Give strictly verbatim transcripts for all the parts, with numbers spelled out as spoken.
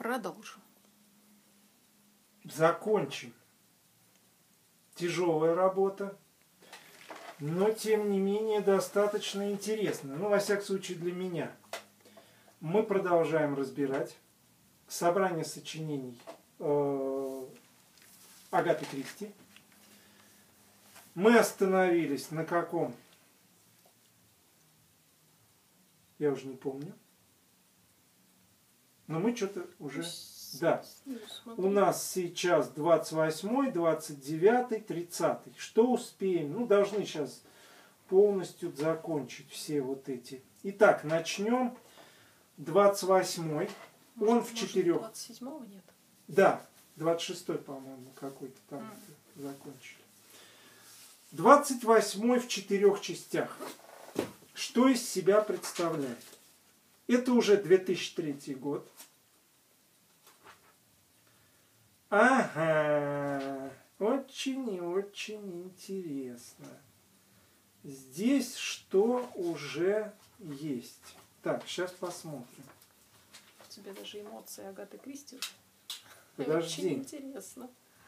Продолжим. Закончим. Тяжелая работа, но тем не менее достаточно интересная. Ну, во всяком случае, для меня. Мы продолжаем разбирать собрание сочинений э, Агаты Кристи. Мы остановились на каком? Я уже не помню. Но мы что-то уже... Да. У нас сейчас двадцать восьмой, двадцать девятый, тридцатый. Что успеем? Ну, должны сейчас полностью закончить все вот эти. Итак, начнем. двадцать восьмой. Он может, в четырех. двадцать седьмого нет? Да, двадцать шестой, по-моему, какой-то там mm. закончили. двадцать восьмой в четырех частях. Что из себя представляет? Это уже две тысячи третий год. Ага, очень и очень интересно. Здесь что уже есть? Так, сейчас посмотрим. У тебя даже эмоции Агаты Кристи. Подожди. Очень интересно.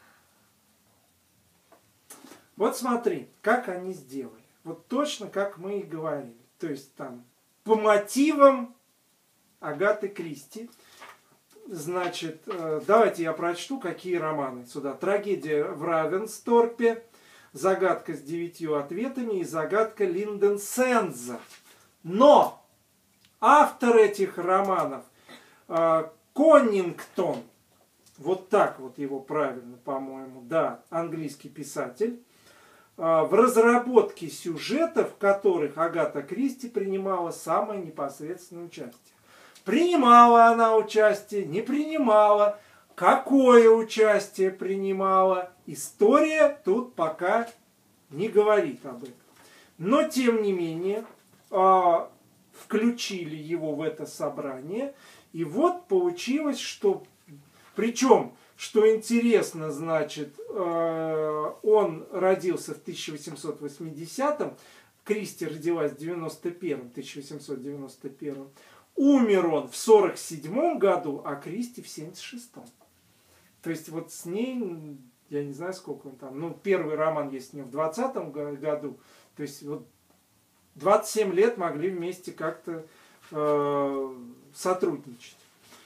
Вот смотри, как они сделали. Вот точно как мы и говорили. То есть там по мотивам Агаты Кристи. Значит, давайте я прочту, какие романы сюда. «Трагедия в Равенсторпе», «Загадка с девятью ответами» и «Загадка Линденсенза». Но автор этих романов Коннингтон, вот так вот его правильно, по-моему, да, английский писатель, в разработке сюжетов, в которых Агата Кристи принимала самое непосредственное участие. Принимала она участие, не принимала, какое участие принимала. История тут пока не говорит об этом. Но, тем не менее, включили его в это собрание. И вот получилось, что... Причем, что интересно, значит, он родился в тысяча восемьсот восьмидесятом, Кристи родилась в девяносто первом, тысяча восемьсот девяносто первом. Умер он в сорок седьмом году, а Кристи в семьдесят шестом. То есть вот с ней, я не знаю, сколько он там, ну, первый роман есть у него в двадцатом году. То есть вот двадцать семь лет могли вместе как-то э, сотрудничать.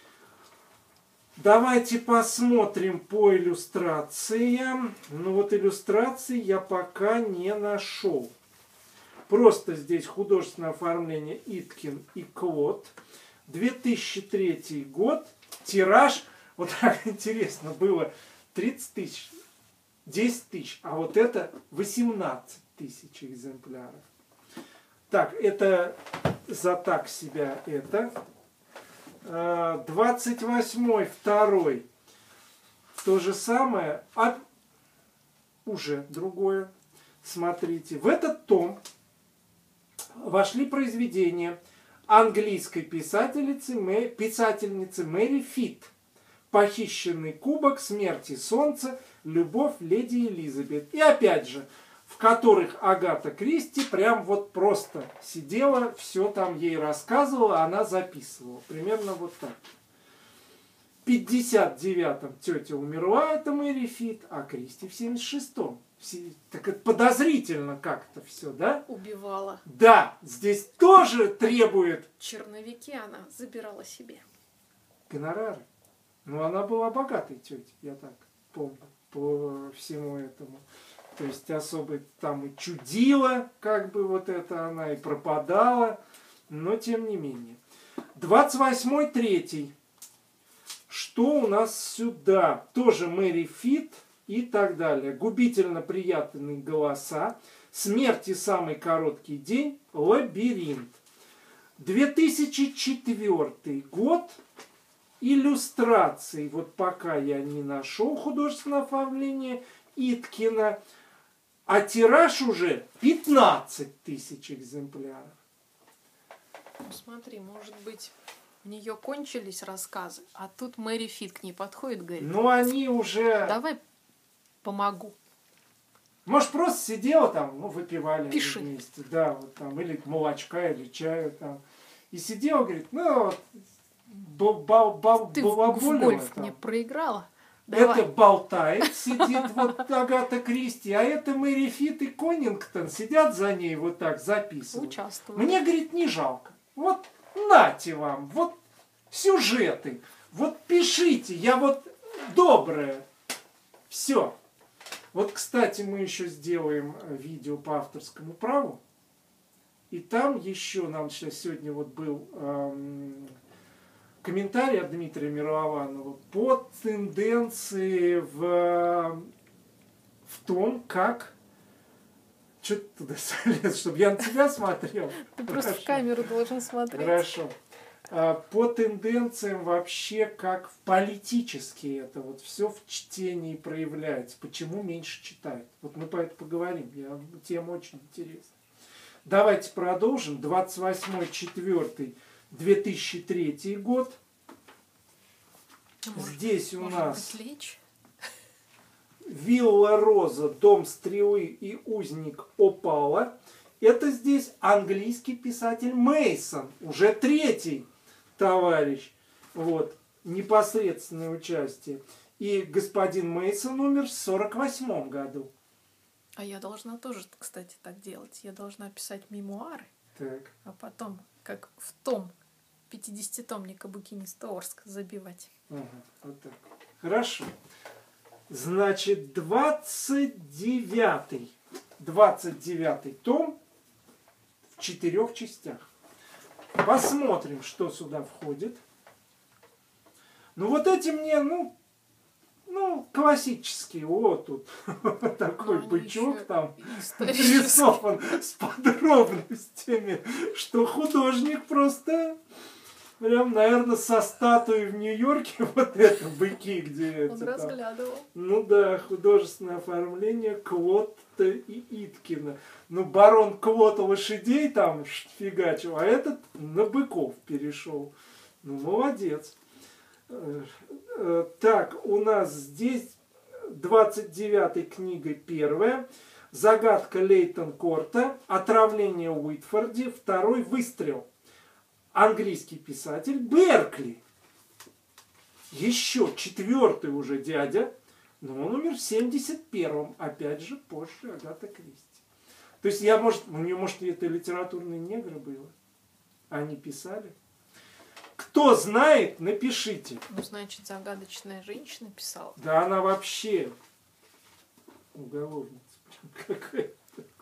Давайте посмотрим по иллюстрациям. Ну вот иллюстрации я пока не нашел. Просто здесь художественное оформление Иткин и Клод. две тысячи третий год. Тираж, вот так интересно, было тридцать тысяч, десять тысяч, а вот это восемнадцать тысяч экземпляров. Так, это за так себя это. двадцать восьмой, второй. То же самое, а уже другое. Смотрите, в этот том вошли произведения английской писательницы, писательницы Мэри Фит. «Похищенный кубок», «Смерть и солнце», «Любовь леди Элизабет». И опять же, в которых Агата Кристи прям вот просто сидела, все там ей рассказывала, она записывала. Примерно вот так. В пятьдесят девятом тетя умерла, это Мэри Фит, а Кристи в семьдесят шестом. Так это подозрительно как-то все, да? Убивала. Да, здесь тоже требует... Черновики она забирала себе. Гонорары. Ну, она была богатой тетей, я так помню, по всему этому. То есть особо там и чудила, как бы вот это она, и пропадала, но тем не менее. двадцать восьмой, третий. Что у нас сюда? Тоже Мэри Фит и так далее. «Губительно приятные голоса», «Смерть и самый короткий день», «Лабиринт». две тысячи четвёртый год. Иллюстрации. Вот пока я не нашел художественное оформление Иткина. А тираж уже пятнадцать тысяч экземпляров. Ну, смотри, может быть, у нее кончились рассказы, а тут Мэри Фит к ней подходит, говорит. Ну, они уже... Давай помогу. Может, просто сидела там, ну, выпивали Пиши. вместе. Да, вот там, или молочка, или чаю там. И сидела, говорит, ну, вот, Ты в, в балаболила гольф там. мне проиграла. Давай. Это болтает, сидит вот Агата Кристи, а это Мэри Фит и Коннингтон сидят за ней вот так, записывают. Участвуют. Мне, говорит, не жалко. Вот нате вам, вот сюжеты, вот пишите, я вот добрая. Все. Вот, кстати, мы еще сделаем видео по авторскому праву. И там еще нам сейчас сегодня вот был эм, комментарий от Дмитрия Мированова по тенденции в, в том, как... Что ты туда залез, чтобы я на тебя смотрел? Ты просто в камеру должен смотреть. Хорошо. По тенденциям вообще, как в политически это вот все в чтении проявляется. Почему меньше читают? Вот мы по этому поговорим. Я, тема очень интересна. Давайте продолжим. двадцать восьмое апреля две тысячи третий год. Может, Здесь у может нас быть, лечь? Вилла Роза, Дом стрелы и Узник Опала. Это здесь английский писатель Мейсон, уже третий товарищ, вот, непосредственное участие. И господин Мейсон умер в сорок восьмом году. А я должна тоже, кстати, так делать. Я должна писать мемуары, Так. а потом, как в том пятидесятитомника «Букиниста Орск» забивать. Ага, вот так. Хорошо. Значит, двадцать девятый. двадцать девятый том в четырех частях. Посмотрим, что сюда входит. Ну, вот эти мне, ну, ну классические. Вот тут такой бычок там нарисован с подробностями, что художник просто... Прям, наверное, со статуей в Нью-Йорке, вот это быки, где Он это разглядывал. там. Ну да, художественное оформление Клотта и Иткина. Ну, барон Клотта лошадей там фигачил, а этот на быков перешел. Ну, молодец. Так, у нас здесь двадцать девятой книга первая. Загадка Лейтон-Корта. Отравление Уитфорди. Второй выстрел. Английский писатель Беркли. Еще четвертый уже дядя, но он умер в семьдесят первом, опять же, позже Агата Кристи. То есть я, может, у нее, может, это литературные негры было, они писали. Кто знает, напишите. Ну, значит, загадочная женщина писала. Да она вообще уголовница какая-то.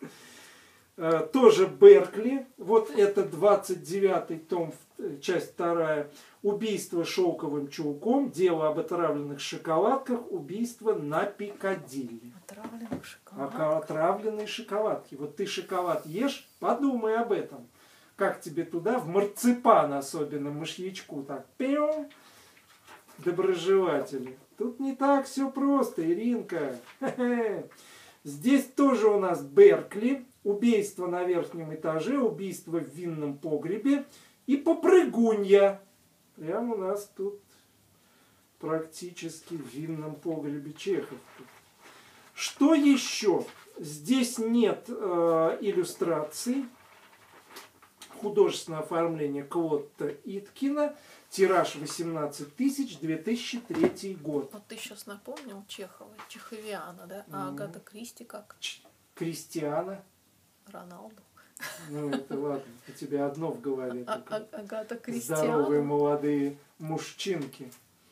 Тоже Беркли, вот это двадцать девятый том, часть вторая, убийство шелковым чулком, дело об отравленных шоколадках, убийство на Пикадилли. Отравленных шоколадках? А, отравленные шоколадки. Вот ты шоколад ешь, подумай об этом. Как тебе туда, в марципан особенно, мышьячку, так, пиу, доброжелатели. Тут не так все просто, Иринка. Хе-хе. Здесь тоже у нас Беркли. Убийство на верхнем этаже, убийство в винном погребе и попрыгунья. Прямо у нас тут практически в винном погребе Чехов. Что еще? Здесь нет э, иллюстраций. Художественное оформление Клотта Иткина. Тираж восемнадцать тысяч, две тысячи третий год. Вот ты сейчас напомнил Чехова, Чеховиана, да? А Ну, Агата Кристи как? Ч- Кристиана. Роналду. Ну, это ладно. У тебя одно в голове. А- только. а- Агата Кристиана. Здоровые молодые мужчинки.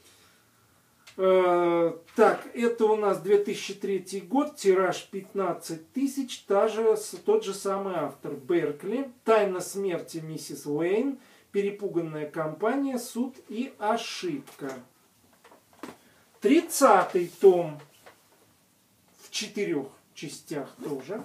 Э, так, это у нас две тысячи третий год, тираж пятнадцать тысяч, та же, тот же самый автор Беркли. Тайна смерти миссис Уэйн, перепуганная компания, суд и ошибка. тридцатый том в четырех частях тоже.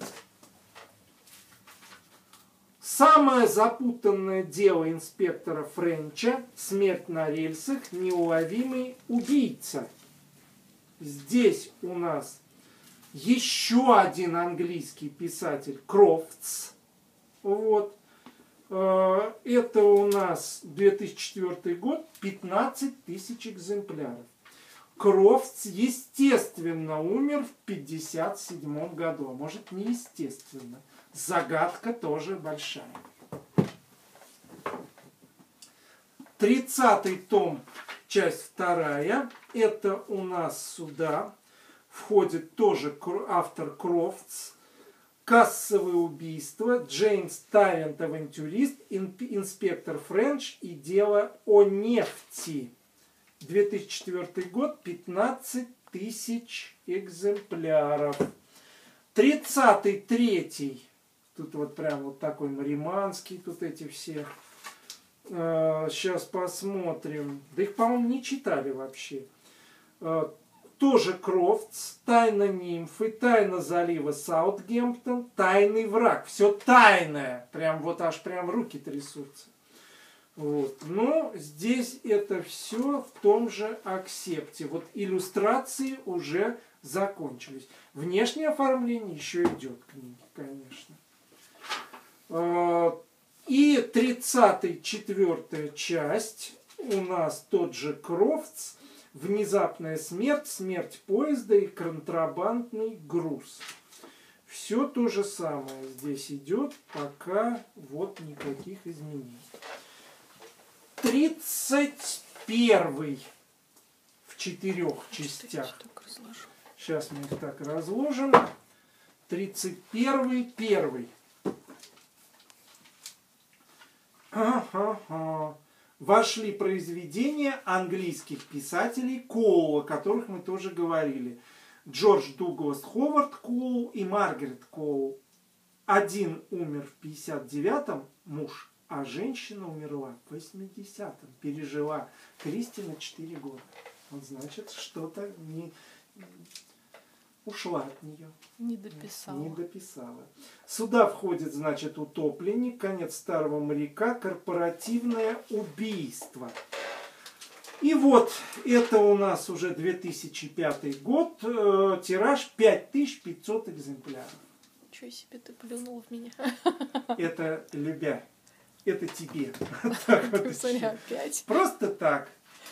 Самое запутанное дело инспектора Френча. Смерть на рельсах. Неуловимый убийца. Здесь у нас еще один английский писатель Крофтс. Вот. Это у нас две тысячи четвёртый год. пятнадцать тысяч экземпляров. Крофтс, естественно, умер в пятьдесят седьмом году. А может, не естественно. Загадка тоже большая. тридцатый том, часть вторая. Это у нас сюда входит тоже автор Крофтс. Кассовые убийства, Джеймс Таррент, авантюрист, инспектор Френч и дело о нефти. две тысячи четвёртый год, пятнадцать тысяч экземпляров. тридцатый третий, тут вот прям вот такой мариманский, тут эти все. Сейчас посмотрим. Да их, по-моему, не читали вообще. Тоже Крофтс, Тайна нимфы, Тайна залива Саутгемптон, Тайный враг. Все тайное. Прям вот аж прям руки трясутся. Вот. Но здесь это все в том же аксепте. Вот иллюстрации уже закончились. Внешнее оформление еще идет книги, конечно. И тридцать четвёртая часть у нас тот же Крофтс. Внезапная смерть, смерть поезда и контрабандный груз. Все то же самое здесь идет, пока вот никаких изменений. тридцать первый в четырех частях. Сейчас мы их так разложим. тридцать первый, первый. Ага. Вошли произведения английских писателей Коула, о которых мы тоже говорили. Джордж Дуглас Ховард Коул и Маргарет Коул. Один умер в пятьдесят девятом, муж, а женщина умерла в восьмидесятом. Пережила Кристи на четыре года. Вот значит, что-то не ушла от нее. Не дописала. Не дописала. Сюда входит, значит, утопленник, конец старого моряка, корпоративное убийство. И вот, это у нас уже две тысячи пятый год, э, тираж пять тысяч пятьсот экземпляров. Ничего себе, ты плюнул в меня. Это любя. Это тебе. Вот просто так.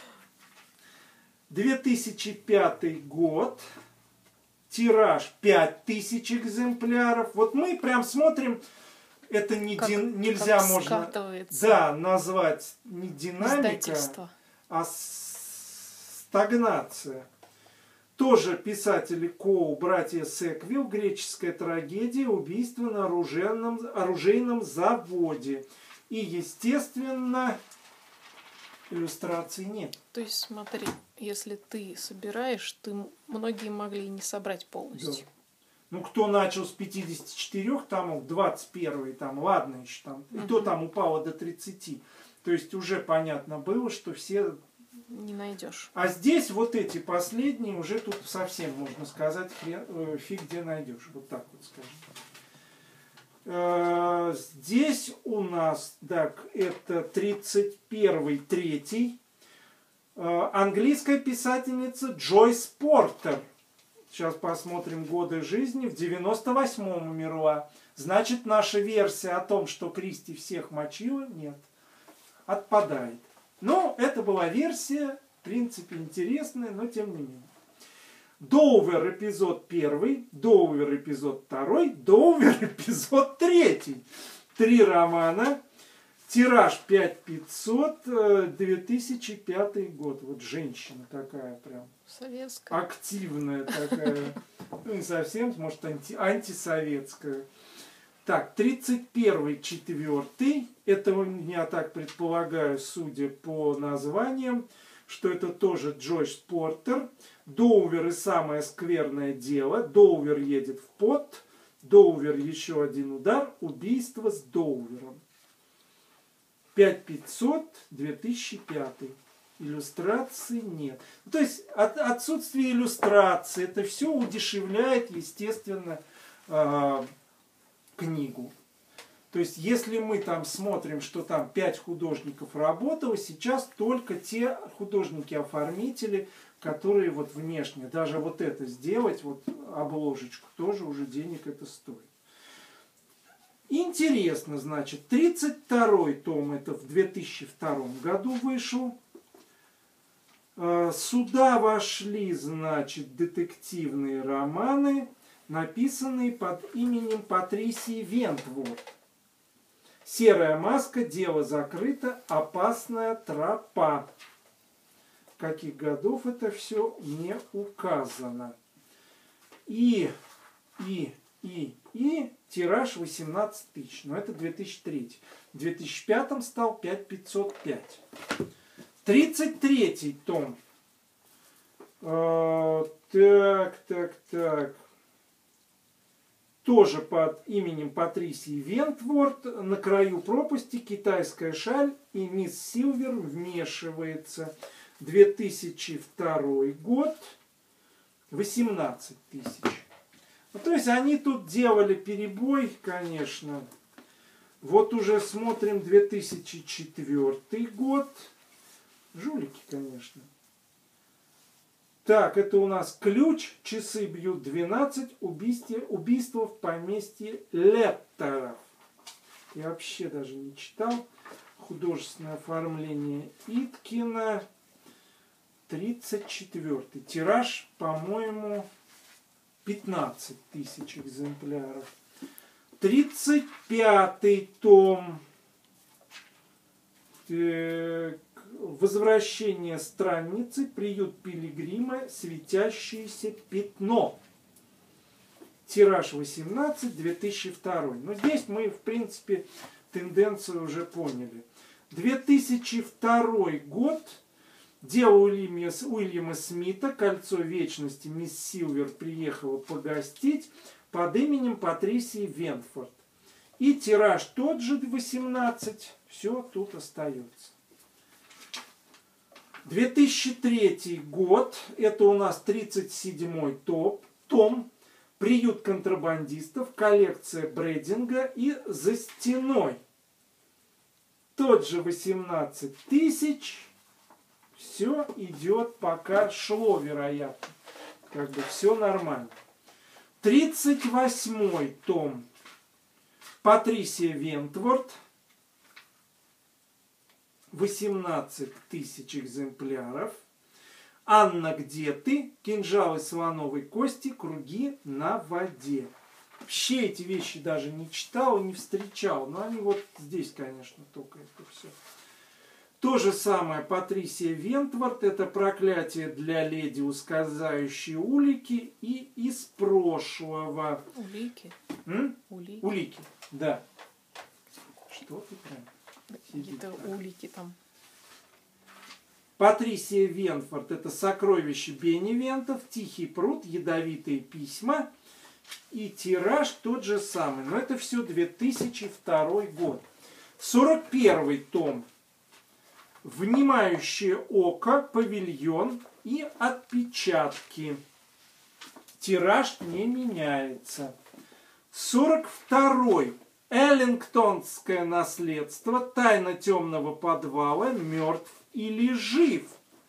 две тысячи пятый год. Тираж пять тысяч экземпляров. Вот мы прям смотрим, это не как, дин, нельзя как можно да, назвать не динамика, а стагнация. Тоже писатели Коу, братья Секвилл, греческая трагедия, убийство на оружейном, оружейном заводе. И, естественно, иллюстраций нет. То есть, смотри, если ты собираешь, ты многие могли не собрать полностью. Да. Ну, кто начал с пятидесяти четырёх томов, двадцать первый там, ладно еще там, угу. И то там упало до тридцати. То есть уже понятно было, что все... Не найдешь. А здесь вот эти последние уже тут совсем, можно сказать, хрен, э, фиг где найдешь. Вот так вот скажем. Здесь у нас, так, это тридцать первый, третий. Английская писательница Джойс Портер. Сейчас посмотрим годы жизни. В девяносто восьмом умерла. Значит, наша версия о том, что Кристи всех мочила, нет. Отпадает. Но это была версия, в принципе, интересная, но тем не менее. Доувер эпизод первый, Доувер эпизод второй, Доувер эпизод третий. Три романа. Тираж пять тысяч пятьсот, две тысячи пятый год. Вот женщина такая прям. Советская. Активная такая. Ну не совсем, может анти, антисоветская. Так, тридцать первый, четвёртый. Это я так предполагаю, судя по названиям, что это тоже Джойс Портер. Доувер и самое скверное дело. Доувер едет в пот. Доувер еще один удар. Убийство с Доувером. пять тысяч пятьсот, две тысячи пятый. Иллюстраций нет. То есть от, отсутствие иллюстрации. Это все удешевляет, естественно, э, книгу. То есть, если мы там смотрим, что там пять художников работало, сейчас только те художники-оформители, которые вот внешне, даже вот это сделать, вот обложечку, тоже уже денег это стоит. Интересно, значит, тридцать второй том, это в две тысячи втором году вышел. Сюда вошли, значит, детективные романы, написанные под именем Патрисии Вентворт. Серая маска, дело закрыто, опасная тропа. Каких годов это все не указано. И, и, и, и тираж восемнадцать тысяч. Но это две тысячи третий. В две тысячи пятом стал пять тысяч пятьсот пять. тридцать третий том. А, так, так, так. Тоже под именем Патрисии Вентворт. На краю пропасти китайская шаль, и мисс Силвер вмешивается. две тысячи второй год. восемнадцать тысяч. Ну, то есть они тут делали перебой, конечно. Вот уже смотрим две тысячи четвёртый год. Жулики, конечно. Так, это у нас ключ. Часы бьют двенадцать. Убийство, убийство в поместье Леттеров. Я вообще даже не читал. Художественное оформление Иткина. тридцать четвёртый. Тираж, по-моему, пятнадцать тысяч экземпляров. тридцать пятый том. Так. Возвращение странницы, приют пилигрима, светящееся пятно. Тираж восемнадцать, две тысячи второй. Но здесь мы, в принципе, тенденцию уже поняли. две тысячи второй год. Дело Уильяма, Уильяма Смита, «Кольцо вечности», мисс Силвер приехала погостить под именем Патрисии Вентворт. И тираж тот же, восемнадцать. Все тут остается. две тысячи третий год. Это у нас тридцать седьмой топ, том. «Приют контрабандистов», коллекция Брединга и «За стеной». Тот же восемнадцать тысяч. Все идет, пока шло, вероятно. Как бы все нормально. тридцать восьмой том. Патрисия Вентворт. восемнадцать тысяч экземпляров. Анна, где ты? Кинжалы слоновой кости, круги на воде. Вообще эти вещи даже не читал, не встречал. Но они вот здесь, конечно, только это все. То же самое Патрисия Вентворт. Это «Проклятие для леди», ускользающие улики. И из прошлого. Улики. М? Улики. Улики, да. Что ты прям? Какие-то улики там. Патрисия Вентворт. Это «Сокровище Беневентов», «Тихий пруд», «Ядовитые письма». И тираж тот же самый. Но это все две тысячи второй год. сорок первый том. «Внимающее око», «Павильон» и «Отпечатки». Тираж не меняется. сорок второй. «Эллингтонское наследство», «Тайна темного подвала», «Мертв или жив».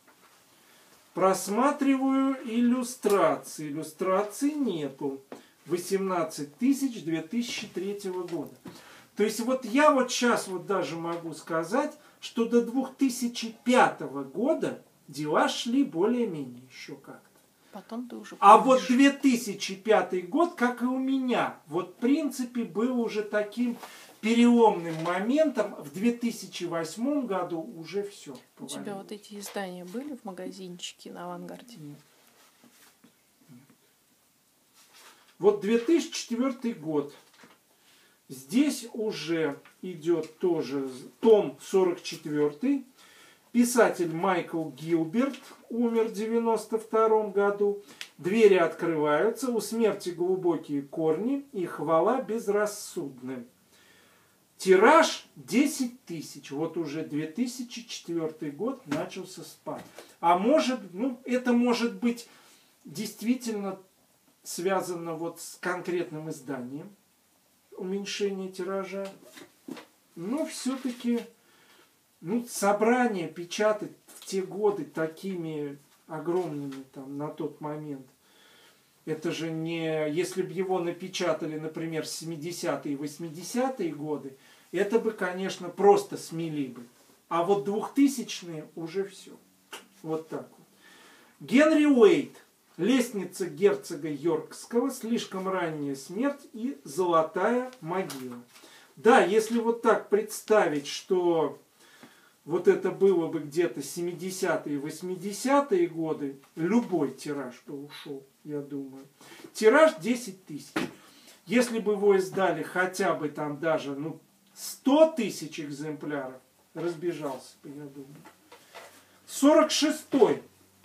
Просматриваю иллюстрации. Иллюстраций нету. восемнадцать тысяч две тысячи третьего года. То есть вот я вот сейчас вот даже могу сказать, что до две тысячи пятого года дела шли более-менее еще как-то. Потом ты уже А вот две тысячи пятый год, как и у меня, вот в принципе был уже таким переломным моментом. В две тысячи восьмом году уже все. У тебя вот эти издания были в магазинчике на «Авангарде»? Нет. Нет. Вот две тысячи четвёртый год. Здесь уже идет тоже том сорок четвёртый. Писатель Майкл Гилберт умер в девяносто втором году. Двери открываются, у смерти глубокие корни, и хвала безрассудным. Тираж десять тысяч. Вот уже две тысячи четвёртый год начался спад. А может, ну, это может быть действительно связано вот с конкретным изданием. Уменьшение тиража. Но все-таки ну, собрание печатать в те годы такими огромными там на тот момент. Это же не... Если бы его напечатали, например, семидесятые и восьмидесятые годы, это бы, конечно, просто смели бы. А вот двухтысячные уже все. Вот так вот. Генри Уэйт. «Лестница герцога Йоркского», «Слишком ранняя смерть» и «Золотая могила». Да, если вот так представить, что вот это было бы где-то семидесятые, восьмидесятые годы, любой тираж бы ушел, я думаю. Тираж десять тысяч. Если бы его издали хотя бы там даже ну, сто тысяч экземпляров, разбежался бы, я думаю. сорок шестой.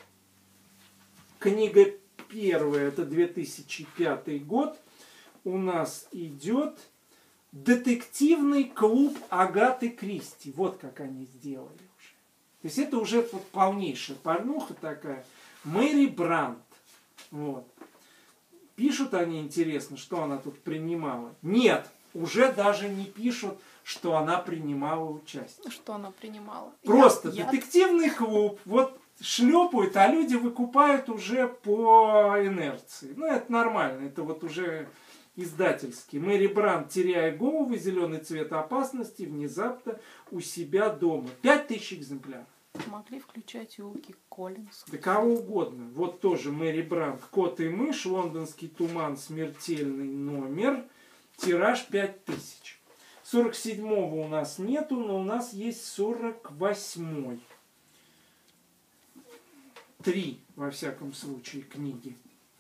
Книга первая, это две тысячи пятый год. У нас идет детективный клуб Агаты Кристи. Вот как они сделали уже. То есть это уже вот полнейшая порнуха такая. Мэри Брандт. Вот. Пишут они, интересно, что она тут принимала. Нет, уже даже не пишут, что она принимала участие. Что она принимала? Просто Я- детективный клуб. Вот шлепают, а люди выкупают уже по инерции. Ну, это нормально. Это вот уже издательский. Мэри Брандт, теряя голову, зеленый цвет опасности, внезапно у себя дома. Пять тысяч экземпляров. Могли включать Уилки Коллинс. Да кого угодно. Вот тоже Мэри Брандт. Кот и мышь, лондонский туман, смертельный номер. Тираж пять тысяч. сорок седьмого у нас нету, но у нас есть сорок восьмой. Три, во всяком случае, книги.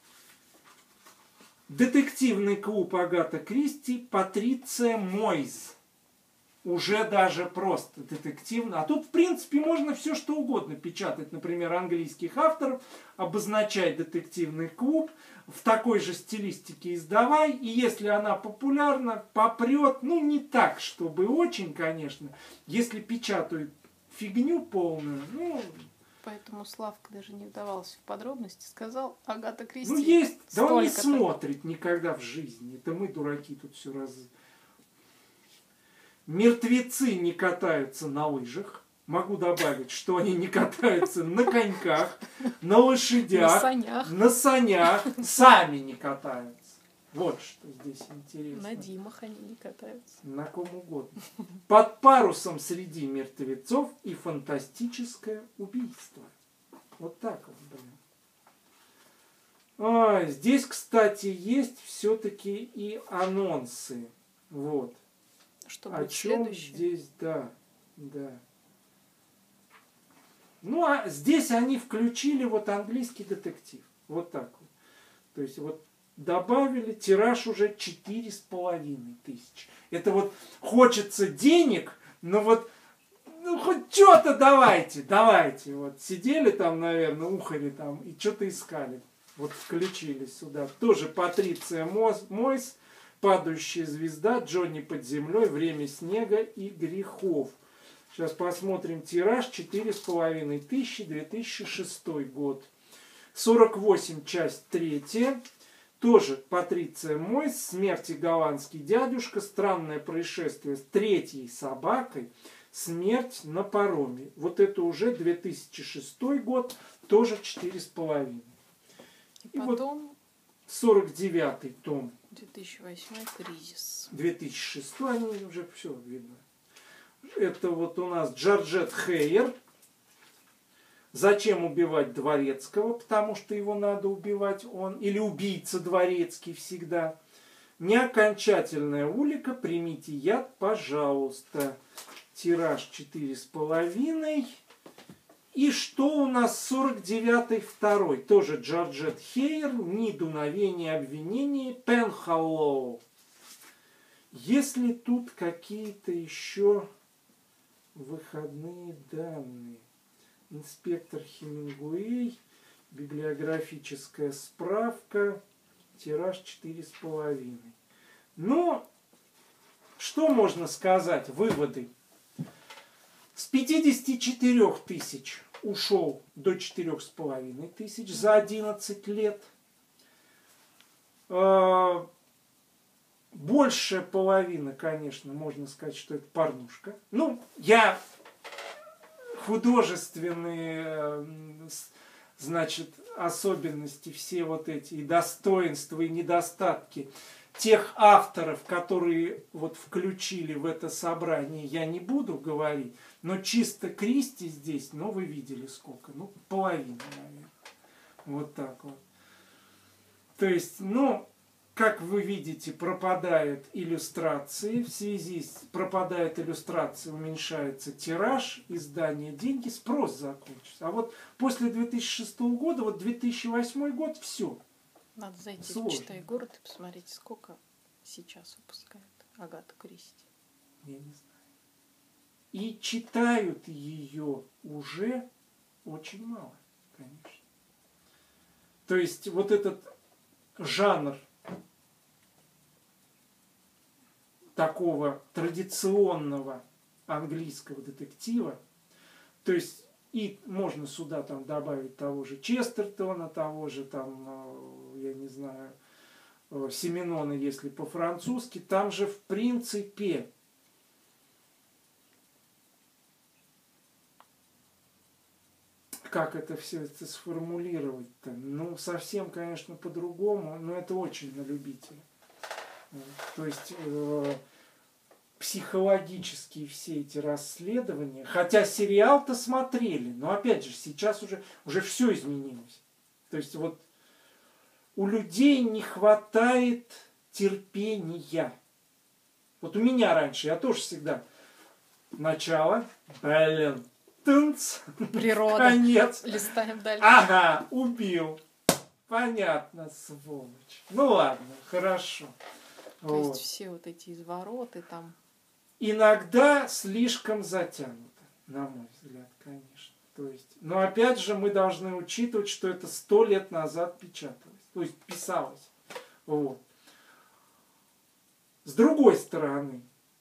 Детективный клуб Агата Кристи, Патриция Мойз. Уже даже просто детективно. А тут, в принципе, можно все что угодно печатать. Например, английских авторов, обозначать детективный клуб, в такой же стилистике издавай. И если она популярна, попрет. Ну, не так, чтобы очень, конечно. Если печатают фигню полную, ну... Поэтому Славка даже не вдавался в подробности. Сказал, Агата Кристи. Ну, есть. Да он не столько-то. смотрит никогда в жизни. Это мы, дураки, тут все раз... Мертвецы не катаются на лыжах. Могу добавить, что они не катаются на коньках, на лошадях, На санях. на санях, сами не катаются. Вот что здесь интересно. На Димах они не катаются. На ком угодно. Под парусом среди мертвецов и фантастическое убийство. Вот так вот, блин. А, здесь, кстати, есть все-таки и анонсы. Вот. Что О будет чем следующее? здесь, да, да. Ну, а здесь они включили вот английский детектив. Вот так вот. То есть вот добавили тираж уже четыре с половиной тысячи. Это вот хочется денег, но вот ну хоть что-то давайте, давайте. Вот сидели там, наверное, ухари там и что-то искали. Вот включили сюда. Тоже Патриция Мойз, Падающая звезда, Джонни под землей, Время снега и грехов. Сейчас посмотрим тираж. четыре с половиной тысячи, две тысячи шестой год. сорок восемь, часть третья. Тоже Патриция Мойз, Смерть и голландский дядюшка, Странное происшествие с третьей собакой, Смерть на пароме. Вот это уже две тысячи шестой год, тоже четыре с половиной. И И потом вот сорок девятый том. две тысячи восьмой кризис. две тысячи шестой, они уже все видно. Это вот у нас Джорджет Хейер. Зачем убивать Дворецкого? Потому что его надо убивать он. Или убийца Дворецкий всегда. Неокончательная улика. Примите яд, пожалуйста. Тираж четыре с половиной. И что у нас сорок девятый второй? Тоже Джорджет Хейер. Ни дуновения обвинений. Пенхоллоу. Если тут какие-то еще выходные данные. Инспектор Хемингуэй. Библиографическая справка. Тираж четыре с половиной. Ну, что можно сказать? Выводы. С пятидесяти четырёх тысяч ушел до четырёх с половиной тысяч за одиннадцать лет. Большая половина, конечно, можно сказать, что это порнушка. Ну, я художественные, значит, особенности, все вот эти и достоинства, и недостатки тех авторов, которые вот включили в это собрание, я не буду говорить. Но чисто Кристи здесь, ну, вы видели сколько? Ну, половина, наверное. Вот так вот. То есть, ну, как вы видите, пропадают иллюстрации. В связи с пропадает иллюстрация, уменьшается тираж, издание, деньги, спрос закончится. А вот после две тысячи шестого года, вот две тысячи восьмой год, все. Надо зайти Сложно. в «Читай город» и посмотреть, сколько сейчас выпускает Агата Кристи. Я не знаю. И читают ее уже очень мало, конечно. То есть вот этот жанр такого традиционного английского детектива, то есть и можно сюда там добавить того же Честертона, того же там, я не знаю, Семенона, если по-французски, там же в принципе как это все это сформулировать-то? Ну, совсем, конечно, по-другому, но это очень на любителя. То есть э, психологические все эти расследования, хотя сериал-то смотрели, но опять же, сейчас уже, уже все изменилось. То есть вот у людей не хватает терпения. Вот у меня раньше, я тоже всегда начало, блин, тынц, Природа. конец. Листаем дальше. Ага, убил. Понятно, сволочь. Ну ладно, хорошо. То Вот. есть все вот эти извороты там. Иногда слишком затянуто, на мой взгляд, конечно. То есть, но опять же мы должны учитывать, что это сто лет назад печаталось, то есть писалось. Вот. С другой стороны,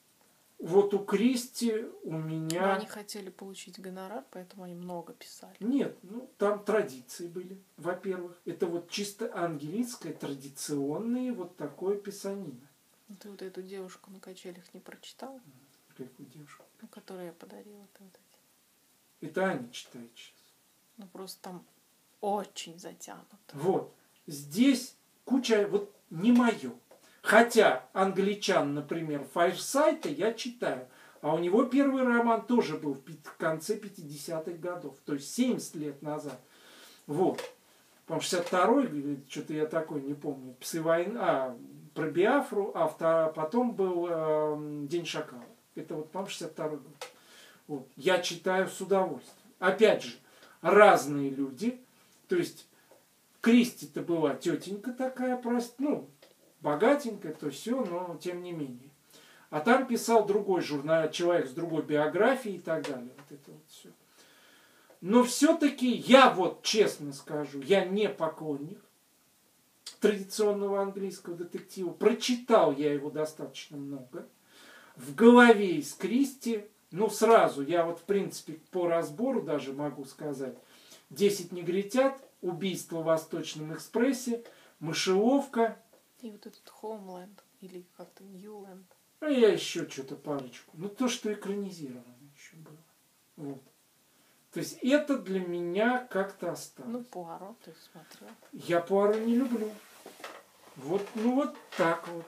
вот у Кристи, у меня... Но они хотели получить гонорар, поэтому они много писали. Нет, ну там традиции были, во-первых. Это вот чисто английское, традиционное вот такое писанина. Ты вот эту девушку на качелях не прочитал? Какую девушку? Ну, которую я подарила. Ты вот эти. Это Аня читает сейчас. Ну, просто там очень затянуто. Вот. Здесь куча, вот не мое. Хотя англичан, например, Файрсайта я читаю. А у него первый роман тоже был в конце пятидесятых годов. То есть семьдесят лет назад. Вот. По-моему, шестьдесят второй, что-то я такой не помню. Псы войны, а, про Биафру, а втор... потом был э, День шакала. Это вот, по-моему, шестьдесят второй год. Вот. Я читаю с удовольствием. Опять же, разные люди. То есть Кристи-то была тетенька такая, просто, ну, богатенькая, то все, но тем не менее. А там писал другой журнал, человек с другой биографией и так далее. Вот это вот все. Но все-таки я вот честно скажу, я не поклонник традиционного английского детектива. Прочитал я его достаточно много. В голове из Кристи, ну сразу, я вот в принципе по разбору даже могу сказать, «Десять негритят», «Убийство в Восточном экспрессе», «Мышеловка». И вот этот Homeland, или как-то Newland. А я еще что-то парочку. Ну то, что экранизировано еще было. Вот. То есть это для меня как-то осталось. Ну, Пуаро ты смотрел. Я Пуаро не люблю. Вот, ну вот так вот.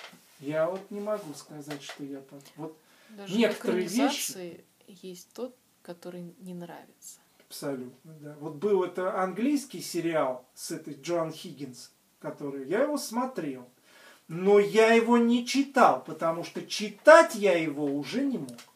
Я вот не могу сказать, что я так. Вот Даже некоторые в экранизации есть тот, который не нравится. Абсолютно, да. Вот был это английский сериал с этой Джоан Хиггинс, который я его смотрел. Но я его не читал, потому что читать я его уже не мог.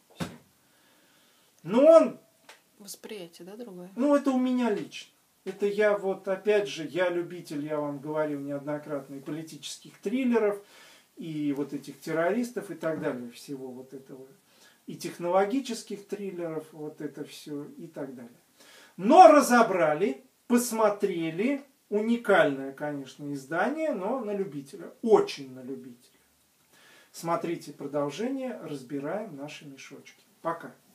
Но он... Восприятие, да, другое? Ну, это у меня лично. Это я вот, опять же, я любитель, я вам говорил неоднократно, и политических триллеров, и вот этих террористов и так далее, всего вот этого. И технологических триллеров, вот это все и так далее. Но разобрали, посмотрели, уникальное, конечно, издание, но на любителя, очень на любителя. Смотрите продолжение, разбираем наши мешочки. Пока.